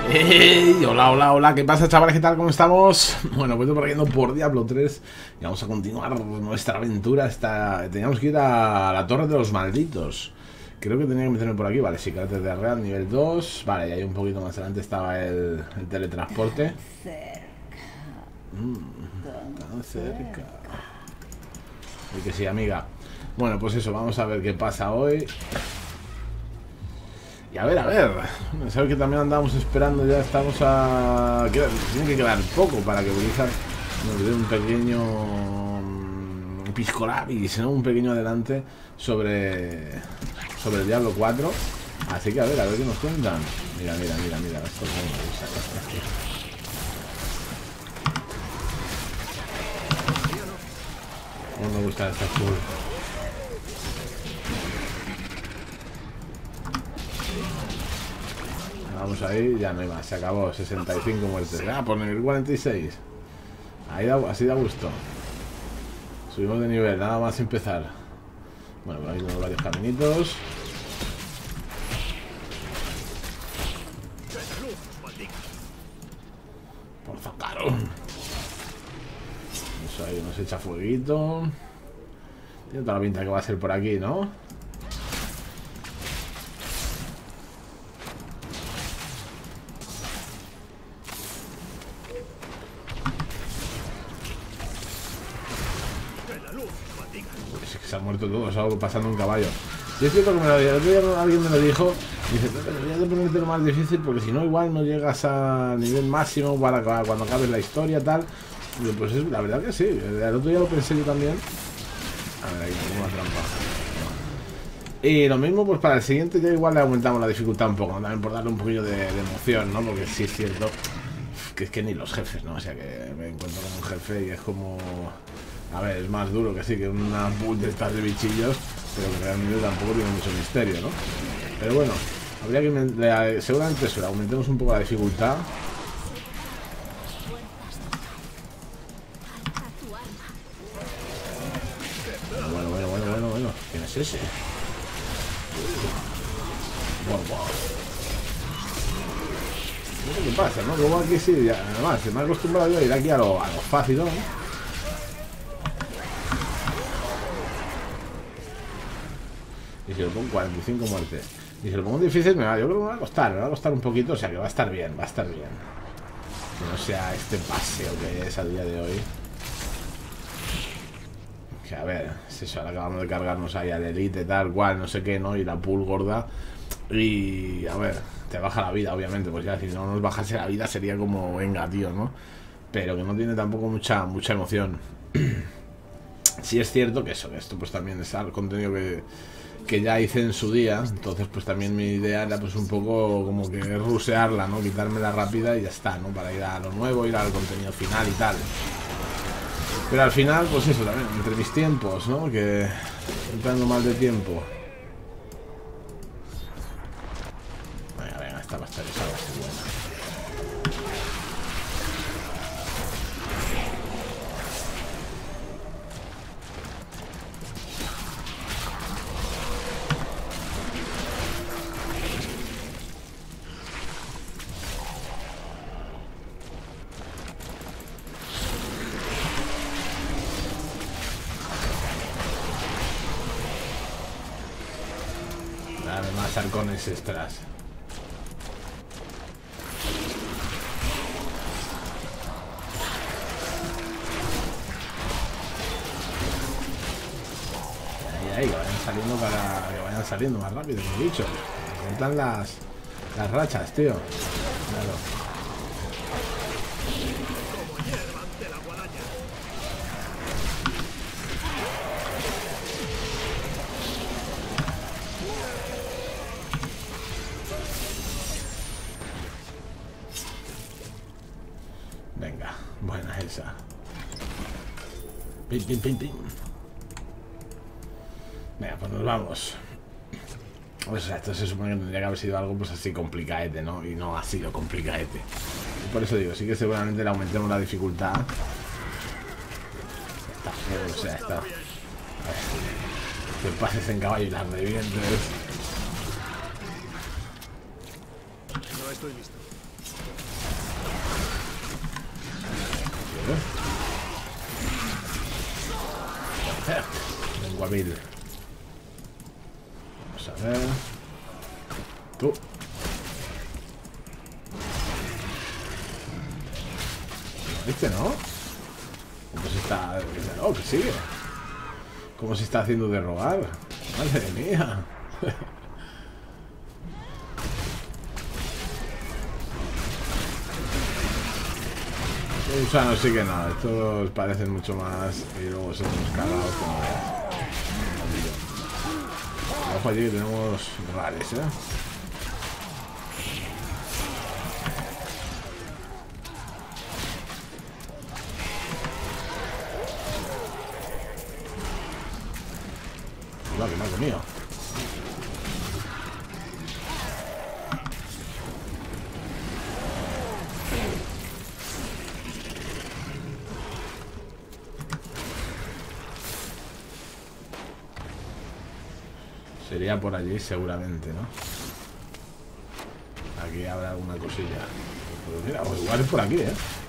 ¡Hey! Hola, hola, hola, ¿qué pasa, chavales? ¿Qué tal? ¿Cómo estamos? Bueno, pues estoy yendo por Diablo 3 y vamos a continuar nuestra aventura. Teníamos que ir a la Torre de los Malditos. Creo que tenía que meterme por aquí. Vale, sí, carácter de real, nivel 2. Vale, y ahí un poquito más adelante estaba el teletransporte. Tan cerca. Y que sí, amiga. Bueno, pues eso, vamos a ver qué pasa hoy. Y a ver, sabes que también andábamos esperando, ya estamos a... Tiene que quedar poco para que Blizzard nos dé un pequeño piscolabis, ¿no? Un pequeño adelante sobre el Diablo 4. Así que a ver qué nos cuentan. Mira, esto no me gusta. No me gusta esta full. Vamos ahí, ya no hay más, se acabó, 65 muertes. Ah, por nivel 46. Así da gusto. Subimos de nivel, nada más empezar. Bueno, por aquí tenemos varios caminitos. Por Zacaro. Eso ahí nos echa fueguito. Tiene toda la pinta que va a ser por aquí, ¿no? Se ha muerto todo, algo pasando un caballo. Y es cierto que alguien me lo dijo. Dice, deberías de ponerte lo más difícil porque si no igual no llegas al nivel máximo para cuando acabes la historia tal. Y pues la verdad que sí, el otro día lo pensé yo también. A ver, ahí tengo una trampa. Y lo mismo pues para el siguiente ya igual le aumentamos la dificultad un poco, ¿no? También por darle un poquillo de emoción, ¿no? Porque sí es cierto que es que ni los jefes, ¿no? O sea que me encuentro con un jefe y es como... A ver, es más duro que sí, que una build de estas de bichillos, pero que realmente tampoco tiene mucho misterio, ¿no? Pero bueno, habría que... seguramente eso, le aumentemos un poco la dificultad. Bueno. ¿Quién es ese? Wow. No sé qué pasa, ¿no? Como aquí sí, ya, además, se me ha acostumbrado yo a ir aquí a lo fácil, ¿no? Y si lo pongo 45 muertes. Y si lo pongo difícil, yo creo que me va a costar un poquito, o sea que va a estar bien. Que no sea este paseo que es a día de hoy. Que a ver, es eso, ahora acabamos de cargarnos ahí al Elite, tal cual, no sé qué, ¿no? Y la pool gorda. Y a ver, te baja la vida, obviamente, pues ya si no nos bajase la vida sería como, venga, tío, ¿no? Pero que no tiene tampoco mucha emoción. Sí es cierto que eso, que esto pues también es algo contenido que ya hice en su día, entonces pues también mi idea era pues un poco como que rusearla, ¿no? Quitármela rápida y ya está, ¿no? Para ir a lo nuevo, ir al contenido final y tal. Pero al final, pues eso también, entre mis tiempos, ¿no? Que entrando mal de tiempo. Venga, esta va a estar buena. Más arcones extras. Ahí, que vayan saliendo para que vayan saliendo más rápido, los bichos. Me encantan las rachas, tío. Claro. Venga, buena esa. Pim. Venga, pues nos vamos. O sea, esto se supone que tendría que haber sido algo pues así complicaete, ¿no? Y no ha sido complicaete. Y por eso digo, sí que seguramente le aumentemos la dificultad. Está feo, o sea, está... A ver, que pases en caballo y las revientes. No estoy listo. Perfecto. Vengo a mil. Vamos a ver. Tú. Este no. ¿Cómo se está...? Oh, que sigue. ¿Cómo se está haciendo de robar? Madre mía. Los gusanos sí que no. Estos parecen mucho más. Y luego son unos cagados como veas. Ojo allí que tenemos rares, Que me ha comido. Sería por allí seguramente, ¿no? Aquí habrá alguna cosilla. Pues mira, o igual es por aquí,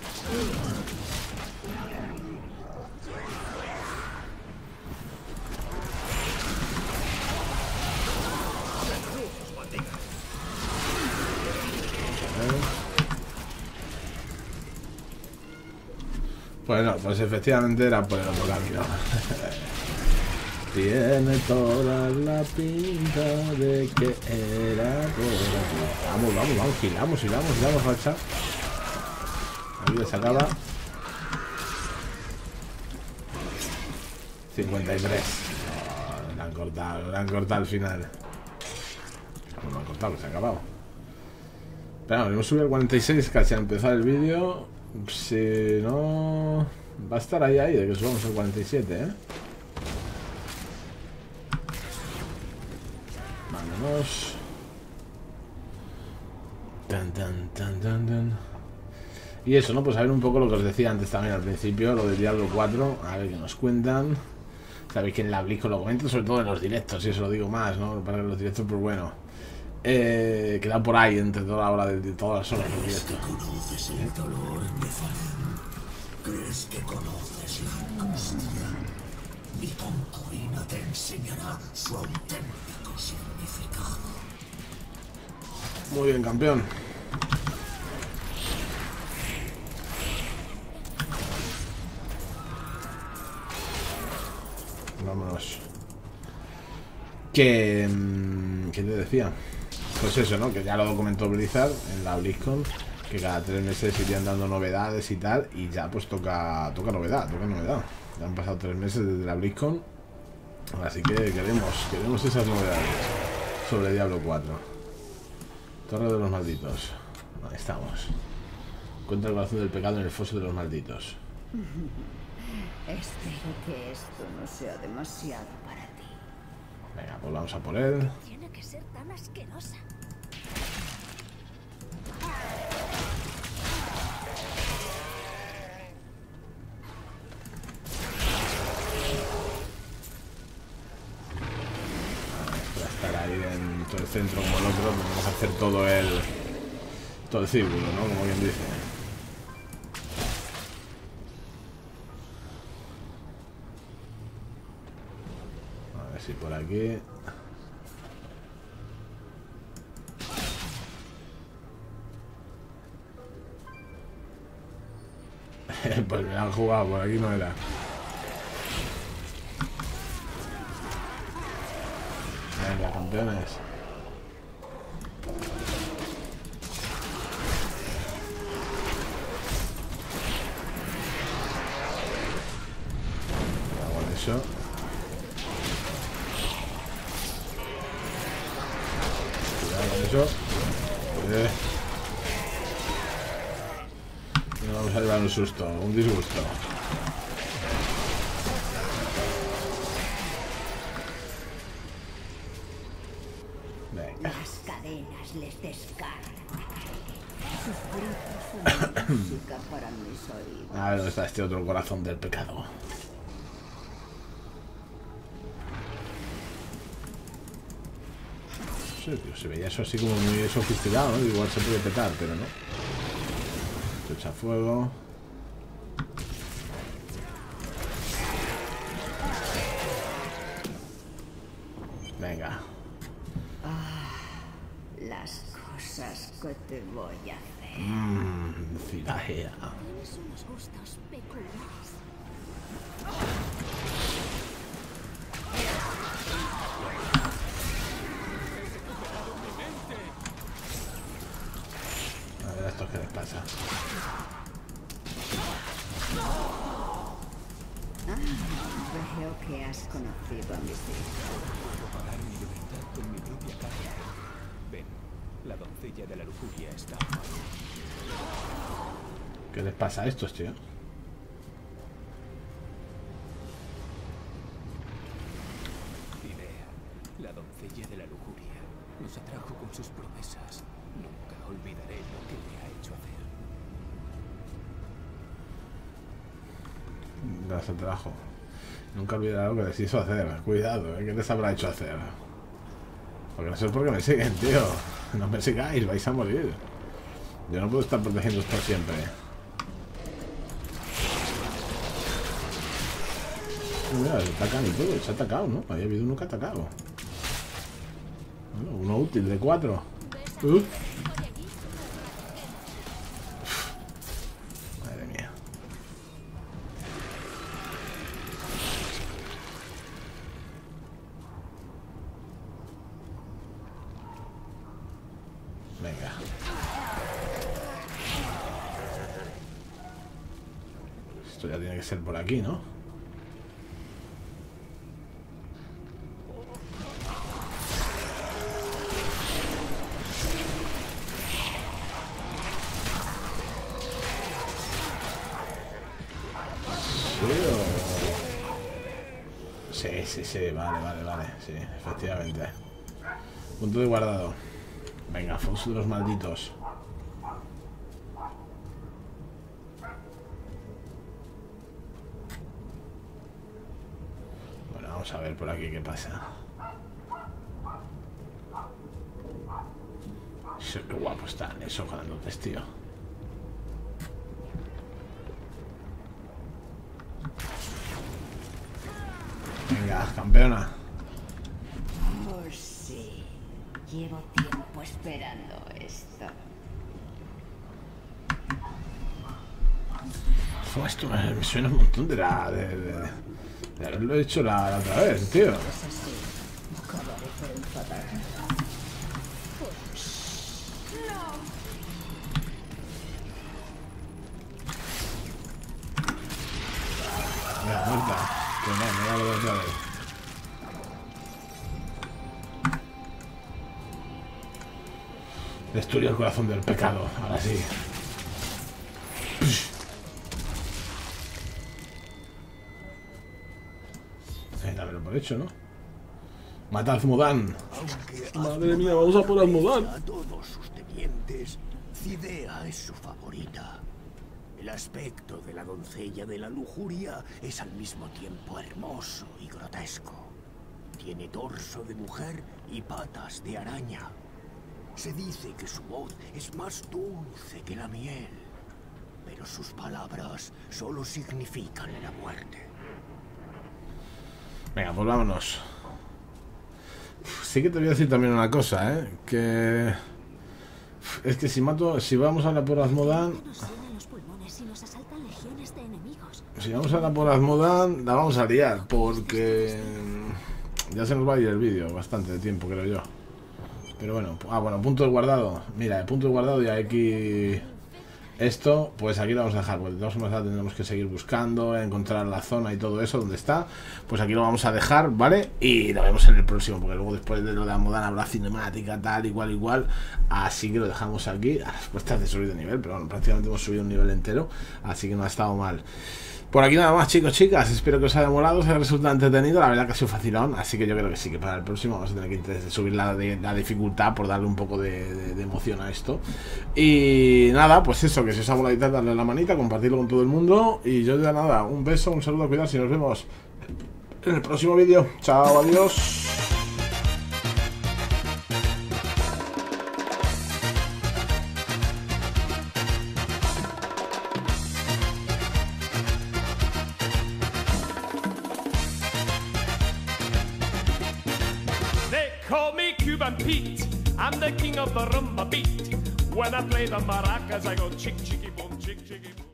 Bueno, pues efectivamente era por el otro camino. Tiene toda la pinta de que era por aquí. Vamos, hilamos, racha. La vida se acaba. 53. Oh, le han cortado al final. No lo han cortado, se ha acabado. Pero hemos subido al 46 casi al empezar el vídeo. Si no... Va a estar ahí de que subamos al 47, Vámonos. Tan. Y eso, ¿no? Pues a ver un poco lo que os decía antes también al principio, lo de Diablo 4, a ver qué nos cuentan. Sabéis que en la BlizzCon lo comento, sobre todo en los directos, y eso lo digo más, ¿no? Para que los directos, pues bueno, queda por ahí entre toda la hora de todas las horas del directo. ¿Conoces el dolor, Nephalem? ¿Crees que conoces la angustia? Mi concubina te enseñará su auténtico significado. Muy bien, campeón. Vámonos. ¿Qué te decía? Pues eso, ¿no? Que ya lo comentó Blizzard en la BlizzCon, que cada 3 meses irían dando novedades y tal, y ya pues toca novedad. Ya han pasado 3 meses desde la BlizzCon, así que queremos esas novedades sobre Diablo 4. Torre de los malditos. Ahí estamos. Encuentra el corazón del pecado en el foso de los malditos. Espero que esto no sea demasiado para ti. Venga, pues vamos a por él. Tiene que ser tan asquerosa. Esto va a estar ahí en todo el centro como el otro. Vamos a hacer todo el círculo, ¿no? Como bien dice. A ver si por aquí. Pues me la han jugado, por aquí no era. Venga, campeones. Hago eso. Cuidado con eso. No vamos a llevar un susto, un disgusto. Venga. Las cadenas les descargan. Sus gritos son música para mis oídos. A ver dónde está este otro corazón del pecado. Sí, tío, se veía eso así como muy sofisticado, ¿no? Igual se puede petar, pero no. Esto echa fuego. te voy a hacer. Filajea. Tienes unos gustos peculiares. A ver a estos qué les pasa. Veo que has conocido a mis hijos. Puedo pagar mi libertad con mi propia carne. Ven, la doncella de la lujuria está amada. ¿Qué les pasa a estos, tío? Idea, la doncella de la lujuria, nos atrajo con sus promesas. Nunca olvidaré lo que le ha hecho hacer. Las atrajo. Nunca olvidaré lo que les hizo hacer. Cuidado, ¿qué les habrá hecho hacer? Porque no sé por qué me siguen, tío. No me sigáis, vais a morir. Yo no puedo estar protegiendo esto siempre. Mira, se atacan y todo. Se ha atacado, ¿no? Había habido uno que ha atacado. Bueno, uno útil de 4. Madre mía. Venga. Esto ya tiene que ser por aquí, ¿no? Sí, vale, sí, efectivamente. Punto de guardado. Venga, Fox de los malditos. Bueno, vamos a ver por aquí qué pasa. Qué guapo están esos grandotes, tío. Venga, campeona. Oh, sí. Llevo tiempo esperando esto. Esto me suena un montón de haberlo hecho la otra vez, tío. Es así. Acabaré por enfadarme. Mira, muerta. Pues no, me voy a volver otra vez. Destruye el corazón del pecado, ahora sí. Dámelo por hecho, ¿no? Mata a Azmodan. Madre mía, vamos a por Azmodan. A todos sus tenientes, Cidea es su favorita. El aspecto de la doncella de la lujuria es al mismo tiempo hermoso y grotesco. Tiene torso de mujer y patas de araña. Se dice que su voz es más dulce que la miel, pero sus palabras solo significan la muerte. Venga, pues vámonos. Sí que te voy a decir también una cosa, que es que si vamos a la por Azmodan, Nos llenan los pulmones y nos asaltan legiones de enemigos. si vamos a la por Azmodan, la vamos a liar, porque ya se nos va a ir el vídeo bastante de tiempo, creo yo. Pero bueno, bueno, punto de guardado. Mira, el punto de guardado y aquí esto, pues aquí lo vamos a dejar, porque de todas formas tendremos que seguir buscando, encontrar la zona y todo eso, donde está. Pues aquí lo vamos a dejar, ¿vale? Y lo vemos en el próximo, porque luego después de lo de Azmodan habrá cinemática, tal, igual. Así que lo dejamos aquí, a las puestas de subir de nivel, pero bueno, prácticamente hemos subido un nivel entero, así que no ha estado mal. Por aquí nada más, chicos, chicas, espero que os haya molado, os haya resultado entretenido, la verdad que ha sido facilón, así que yo creo que sí, que para el próximo vamos a tener que subir la dificultad por darle un poco de emoción a esto. Y nada, pues eso, que si os ha molado y tal, darle la manita, compartirlo con todo el mundo, y yo ya nada, un beso, un saludo, cuidaos y nos vemos en el próximo vídeo. Chao, adiós. They call me Cuban Pete. I'm the king of the rumba beat. When I play the maracas, I go chick, chicky, boom, chick, chicky, boom.